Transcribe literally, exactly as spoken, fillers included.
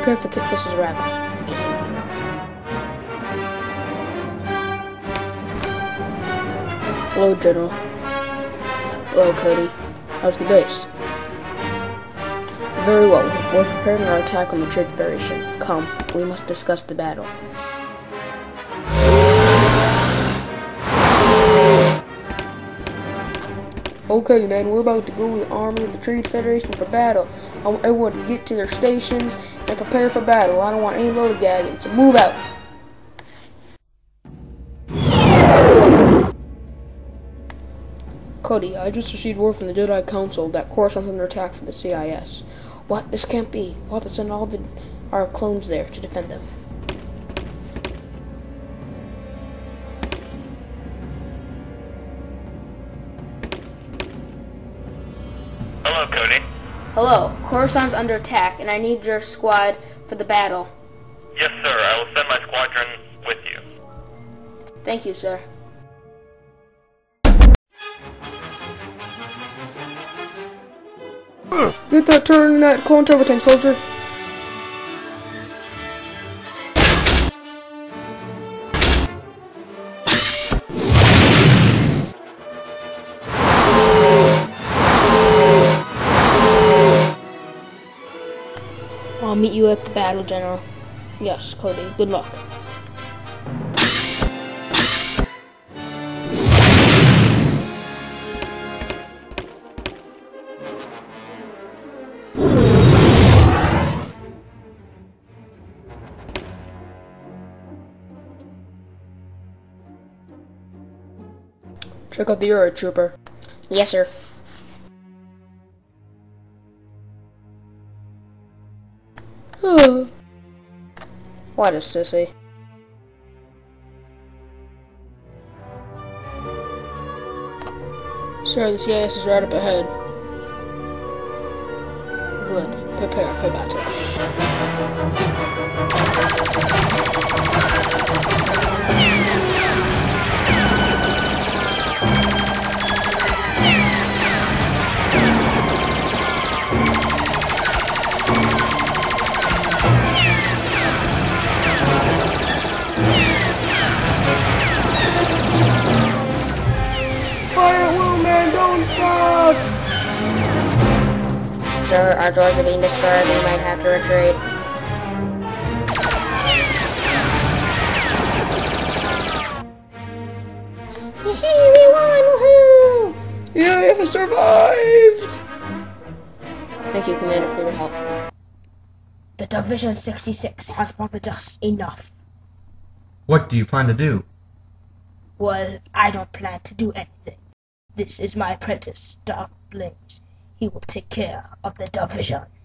prepare for Kingfisher's arrival. Yes, sir. Hello, General. Hello, Cody. How's the base? Very well. We're preparing our attack on the Trade Federation. Come, we must discuss the battle. Okay, man, we're about to go with the army of the Trade Federation for battle. I want everyone to get to their stations and prepare for battle. I don't want any lollygagging, so move out. Cody, I just received word from the Jedi Council that Coruscant's under attack from the C I S. What? This can't be. We'll have to send all the, our clones there to defend them. Hello, Cody. Hello. Coruscant's under attack, and I need your squad for the battle. Yes, sir. I will send my squadron with you. Thank you, sir. Get that turn in that clone turbo tank, soldier. I'll meet you at the battle, General. Yes, Cody. Good luck. Check out the Euro Trooper. Yes, sir. What a sissy. Sir, the C I S is right up ahead. Good. Prepare for battle. Sir, our doors are being destroyed. We might have to retreat. Yay, we won! Woohoo! Yay, I survived! Thank you, Commander, for your help. The Division sixty-six has bothered us enough. What do you plan to do? Well, I don't plan to do anything. This is my apprentice, Darth Blaze. He will take care of the division.